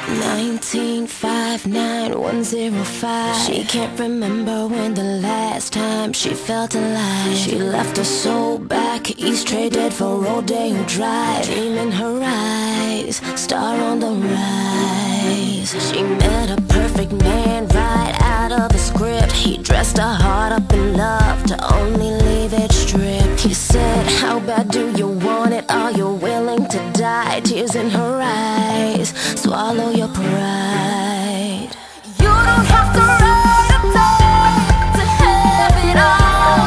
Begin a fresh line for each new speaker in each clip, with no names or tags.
1959105. She can't remember when the last time she felt alive. She left her soul back east, traded for Rodeo Drive. Dream in her eyes, star on the rise. She met a perfect man right out of a script. He dressed her heart up in love to only leave it stripped. He said, how bad do you want it? Are you willing to die? Tears in her eyes, swallow your pride. You don't have to ride or die to have it all.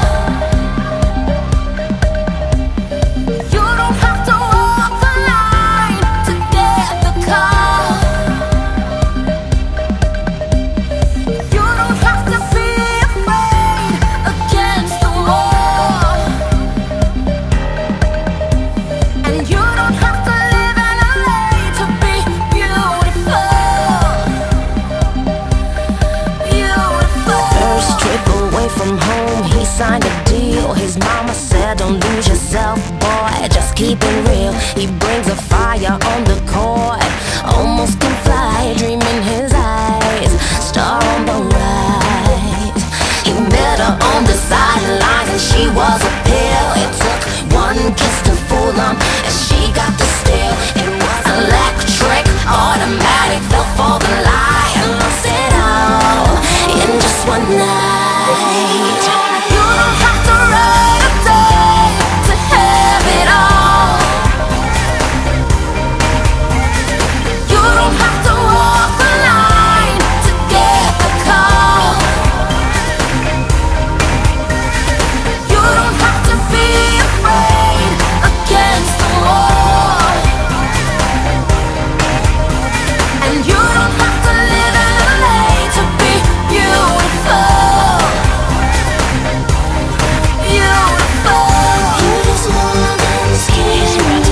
You don't have to walk the line to get the call. You don't have to be afraid against the wall. And you don't have to live in LA to be beautiful. First trip away from home, he signed a deal. His mama said, don't lose yourself, boy, just keep it real. He brings a fire on the court, almost can fly, dream in his eyes, star on the rise. He met her on the sidelines and she was a pill. It took one kiss to fool him and she got the steal. It was electric, automatic, fell for the lie and lost it all in just one night. You don't have to ride or die to have it all. You don't have to walk the line to get the call. You don't have to be afraid against the wall. And you don't have to live in LA to be beautiful. Beautiful. Beauty's more than skin.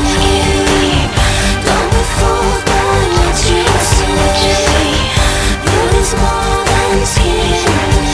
Don't be fooled by what you say. Beauty's more than skin.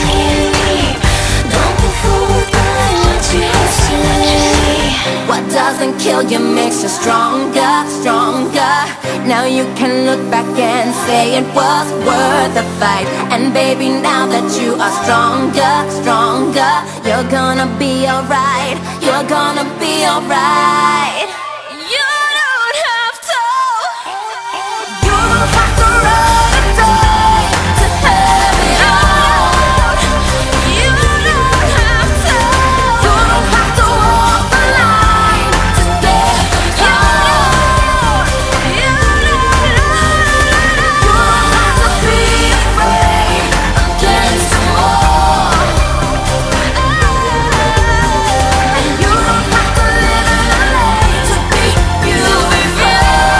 Don't be fooled by what you say. What doesn't kill you makes you stronger, stronger. Now you can look back and say it was worth the fight. And baby, now that you are stronger, stronger, you're gonna be alright. You're gonna be alright. You don't have to. You don't have to ride or die to have it all. You don't have to. You don't have to walk the line to get the call. You don't have to be afraid against the wall. And you don't have to live in LA to be beautiful.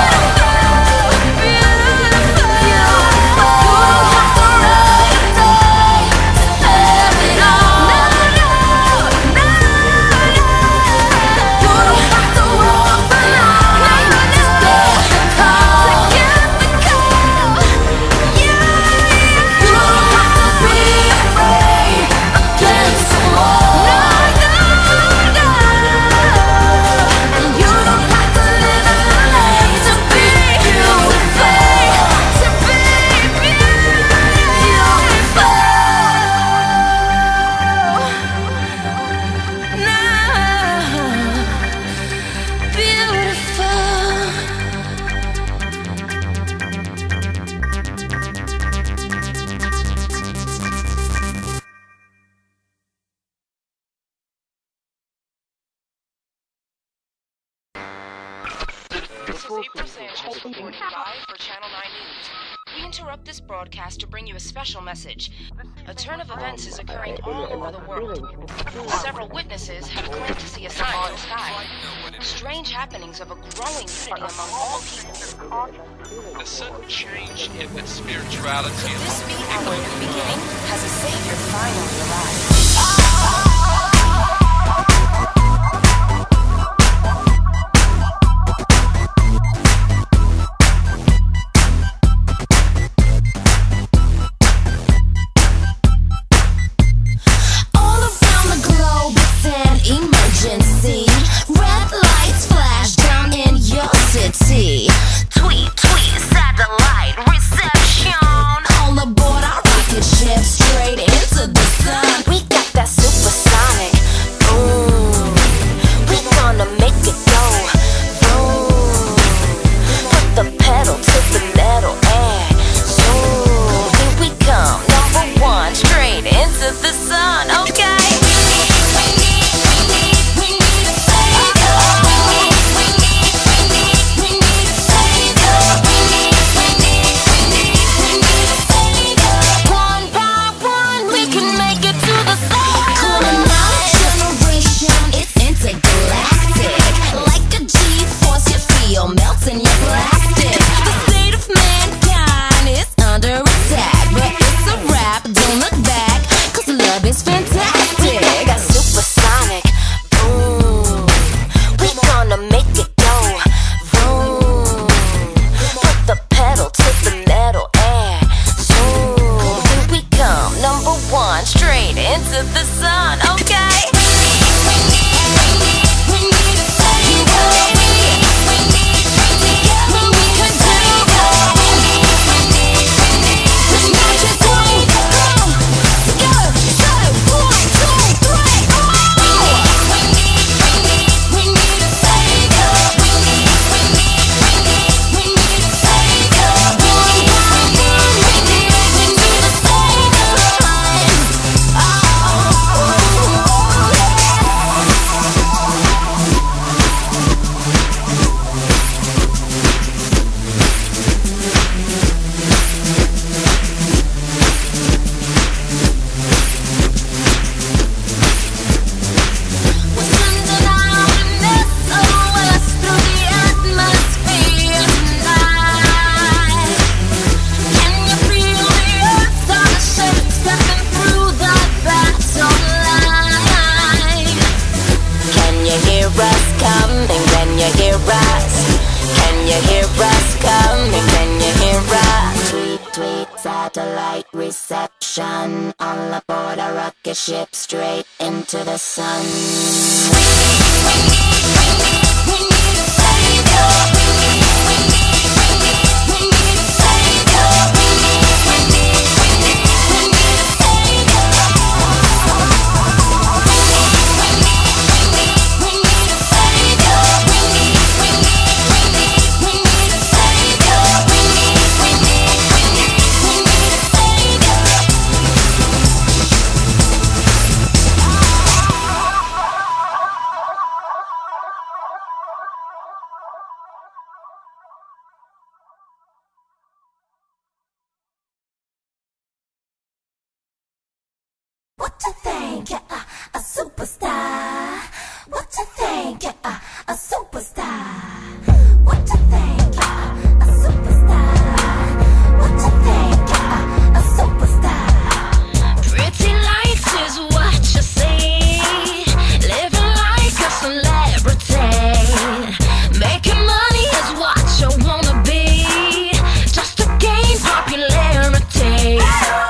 Beautiful. You don't have to ride or die to have it all. No, no, no, no. You don't have to walk the line to get the call. You don't have to be afraid against the wall. And you don't have to live in LA to be beautiful. To be beautiful. No, beautiful.
This is April Sanchez reporting live for Channel 9 News. We interrupt this broadcast to bring you a special message. A turn of events is occurring all over the world. Several witnesses have claimed to see a sign in the sky. Strange happenings of a growing unity among all people.
A sudden change in its spirituality.
Could this be our new beginning? Has a savior finally arrived?
All around the globe, it's an emergency. Red lights flash down in your city. Tweet, tweet, satellite, mission. All aboard a rocket ship straight into the sun. We need a savior. We need a savior. We need a savior. We need a savior. What you think? A superstar. What you think? A superstar. What you think? A superstar. What you think? A superstar.
Pretty lights is what you see. Living like a celebrity. Making money is what you wanna be. Just to gain popularity.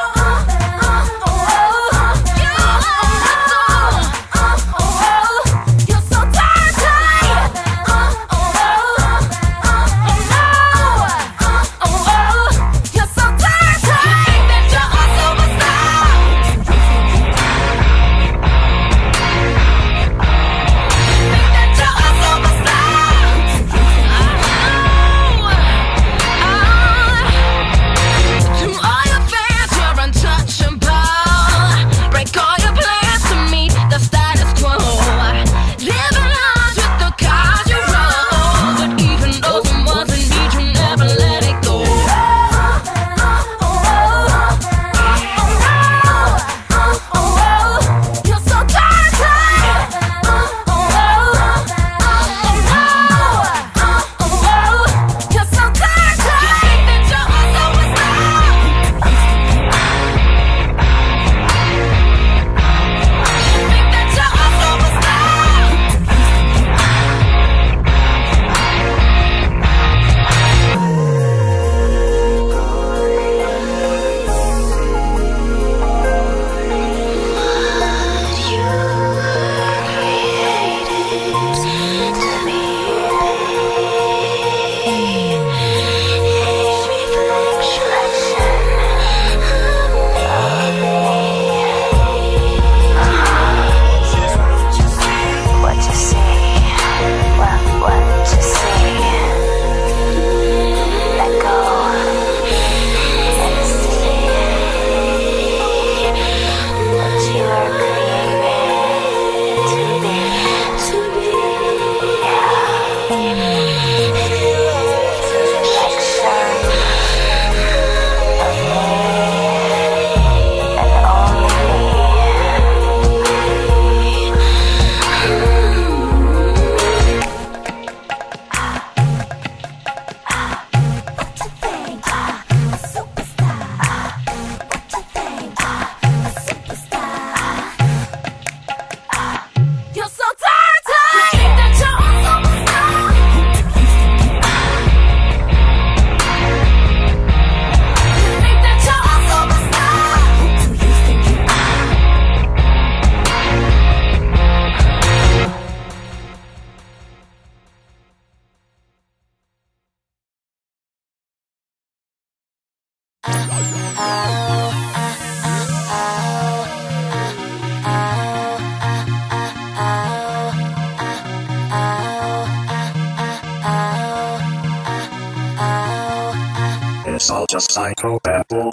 It's all just psychobabble.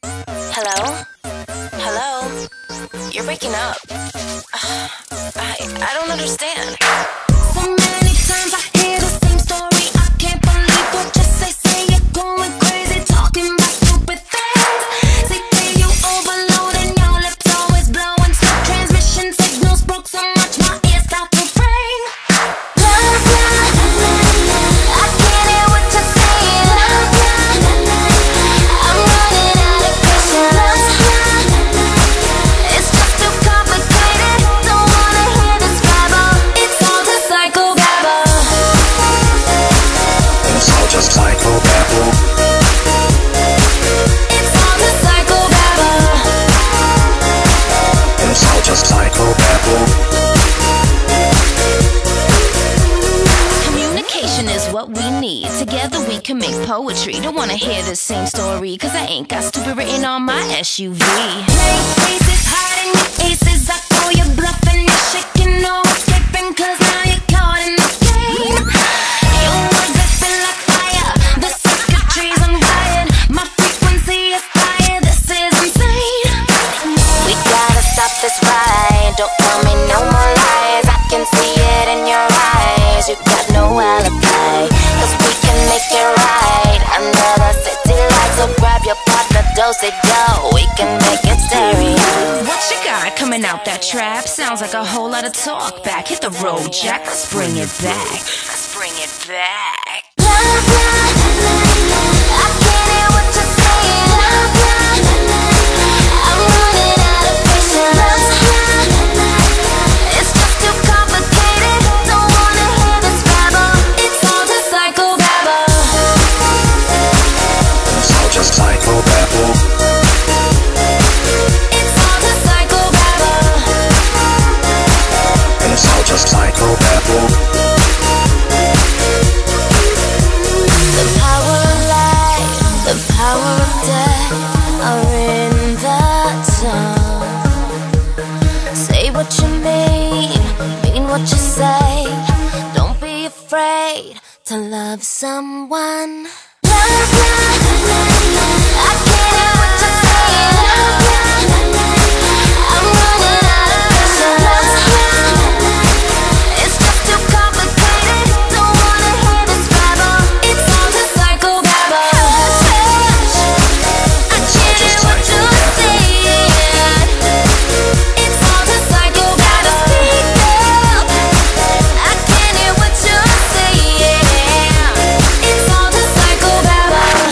Hello? Hello? You're breaking up. I don't understand.
So many times I hear the same story. I can't believe what you say you're going crazy, talking about stupid things. Say you overload and your lips always blowing. So transmission signals broke so much my ears start to ring. Blah, blah, I can't hear what you're saying. I'm running out of patience. It's just too complicated. Don't wanna hear this babble. It's all just psychobabble.
tree. Don't wanna hear the same story, cause I ain't got stupid written on my SUV.
Play faces hard and your aces. I call you bluffing, you're shaking, no escaping, cause now you're caught in the game. Your words, they feel like fire. The circuitry's unwired. My frequency is higher. This is insane.
We gotta stop this ride. Don't tell me no more lies. I can see it in your eyes. You got no alibi, cause we can make it right. Another city light, so grab your partner, do-si-do. We can make it stereo.
What you got coming out that trap? Sounds like a whole lot of talk back. Hit the road, Jack. Let's bring it back. Let's bring it back.
Blah, blah, I can't hear what you're saying. Blah, blah, I'm running out of patience. It's just too complicated. Don't wanna hear this babble. It's all just psychobabble.
It's all just psychobabble.
It's all just psychobabble.
It's all just psychobabble.
The power of life, the power of death are in the tongue. Say what you mean what you say. Don't be afraid to love someone. Love, love, I can't hear what you're saying. Love, I'm running out of patience. It's just too complicated. Don't wanna hear this babble. It's all just psychobabble. I can't hear what you're saying. It's all just psychobabble. Speak up. I can't hear what you're saying. It's all just psychobabble.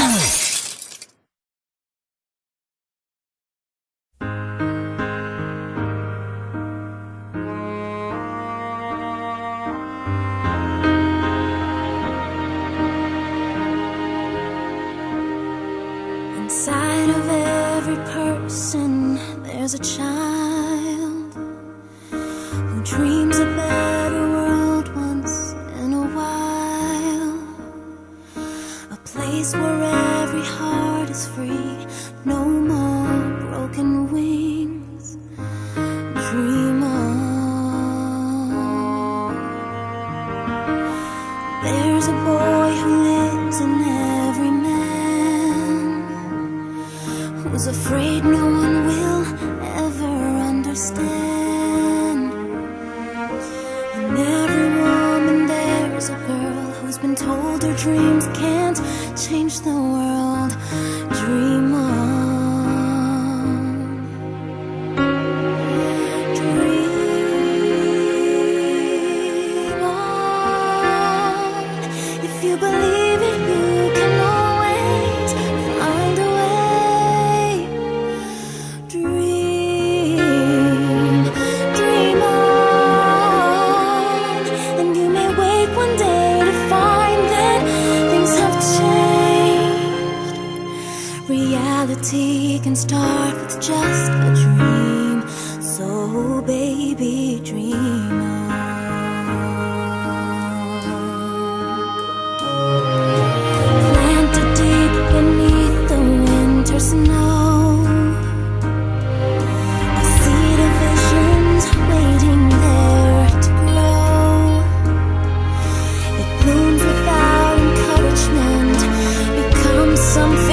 Inside of every person, there's a child who dreams a better world once in a while. A place where every heart is free, no more broken wings. Dream on. There's a boy who lives in every man, who's afraid no one will ever understand. In every woman there's a girl who's been told her dreams can't change the world. Dream on. Dream on. If you believe it, you can always find a way. Dream, dream on. And you may wake one day to find that things have changed. Reality can start with just a dream. So baby, dream on. Planted deep beneath the winter snow, a seed of visions waiting there to grow. It blooms without encouragement, becomes something